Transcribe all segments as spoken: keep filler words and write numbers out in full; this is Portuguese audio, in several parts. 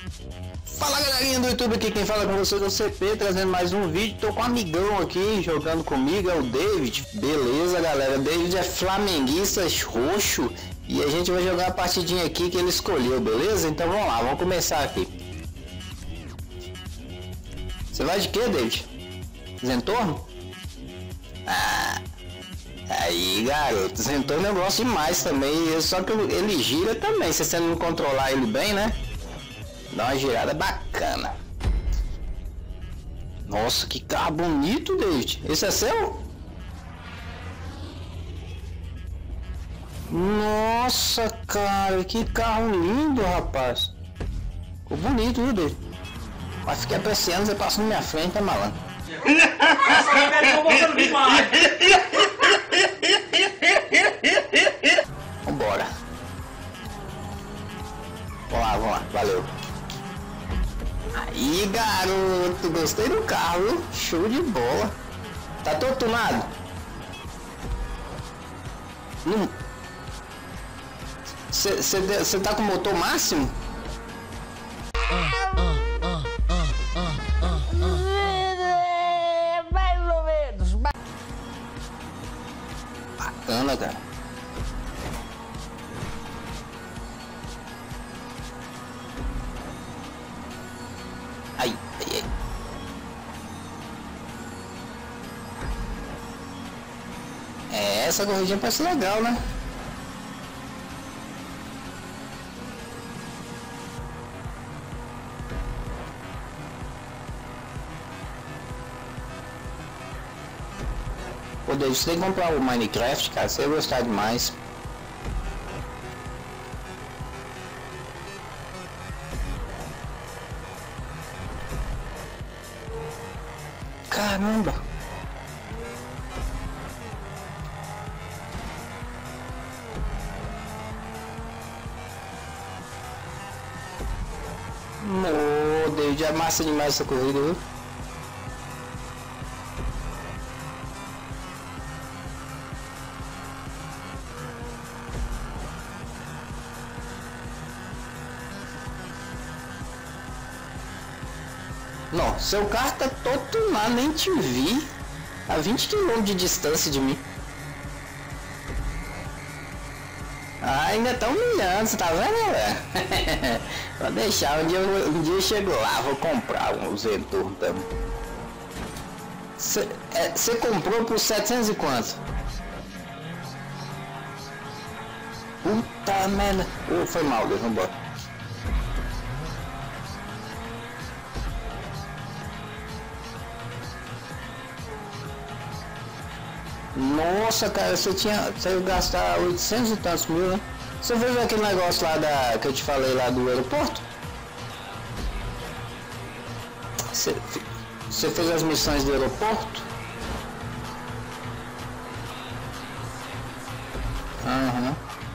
Fala galerinha do YouTube, aqui quem fala com vocês é o C P, trazendo mais um vídeo. Tô com um amigão aqui jogando comigo, é o David. Beleza galera, David é flamenguista roxo e a gente vai jogar a partidinha aqui que ele escolheu, beleza? Então vamos lá, vamos começar aqui. Você vai de que, David? Zentorno? Ah, aí garoto, Zentorno eu gosto demais também, só que ele gira também, se você não controlar ele bem, né? Dá uma girada bacana. Nossa, que carro bonito, David. Esse é seu? Nossa, cara, que carro lindo, rapaz. Ficou bonito, viu, David? Mas fiquei apreciando, você passou na minha frente, é malandro. Vambora. Vamos lá, vamos lá, valeu. Aí garoto, gostei do carro, viu? Show de bola. Tá todo tunado? Não. Você tá com o motor máximo? Mais ou menos. Bacana, cara. Ai, ai, ai. É, essa corridinha parece legal, né? Pô, David, você tem que comprar o Minecraft, cara, você vai gostar demais. Caramba! Meu Deus, é massa demais essa corrida, viu? Não, seu carro tá todo tunado, nem te vi. A vinte quilômetros de distância de mim. Ah, ainda tá humilhando, você tá vendo, velho? Vou deixar, um dia, eu, um dia eu chego lá, vou comprar um Zentorno também. Você é, comprou por setecentos e quanto? Puta merda. Oh, foi mal, Deus, vambora. Nossa, cara, você tinha, você ia gastar oitocentos e tantos mil, né? Você viu aquele negócio lá da, que eu te falei lá do aeroporto? Você, você fez as missões do aeroporto? Aham.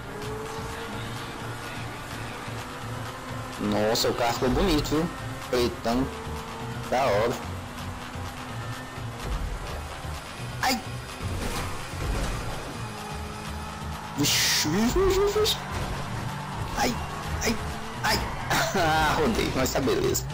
Nossa, o carro ficou bonito, viu? Pretão, da hora. Ai! Vixe, vixe, vixe. Ai, ai, ai. Ah, rodei, mas tá beleza.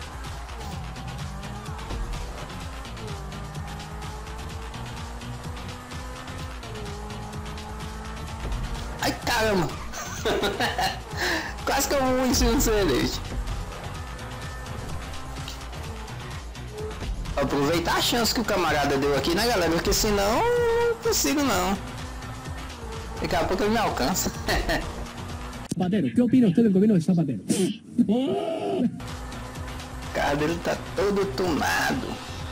Ai, caramba. Quase que eu vou em cima do celeste. Aproveitar a chance que o camarada deu aqui, né, galera? Porque senão eu não consigo, não. Daqui a pouco ele me alcança. Zapatero, ¿qué opina usted del gobierno de Zapatero? O carro dele tá todo tunado.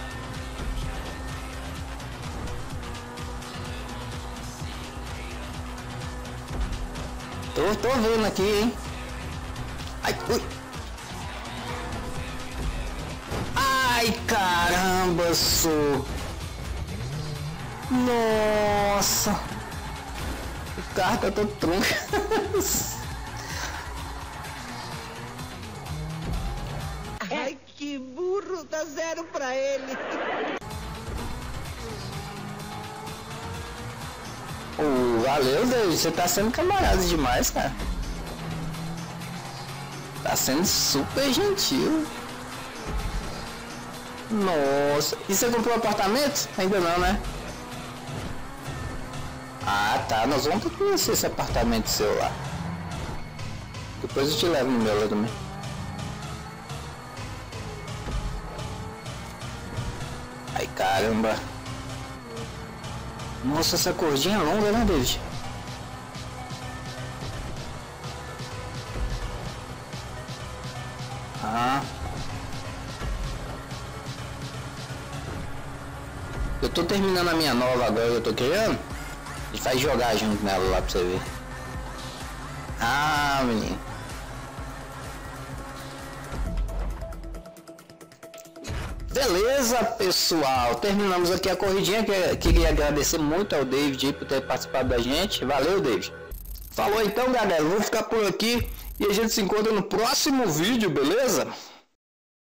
Tô, tô vendo aqui, hein? Ai, ui. Ai, caramba, sou. Nossa. O carro tá todo tronco. Ai, que burro, dá zero pra ele. Oh, valeu, Deus, você tá sendo camarada demais, cara. Tá sendo super gentil. Nossa, e você comprou um apartamento? Ainda não, né? Ah, tá, nós vamos conhecer esse apartamento seu lá. Depois eu te levo no meu lá também. Ai, caramba. Nossa, essa cordinha é longa, né, David? Ah. Eu tô terminando a minha nova agora, eu tô criando. A gente vai jogar junto nela lá pra você ver. Ah, menino. Beleza, pessoal. Terminamos aqui a corridinha. Queria agradecer muito ao David por ter participado da gente. Valeu, David. Falou então, galera. Vou ficar por aqui e a gente se encontra no próximo vídeo, beleza?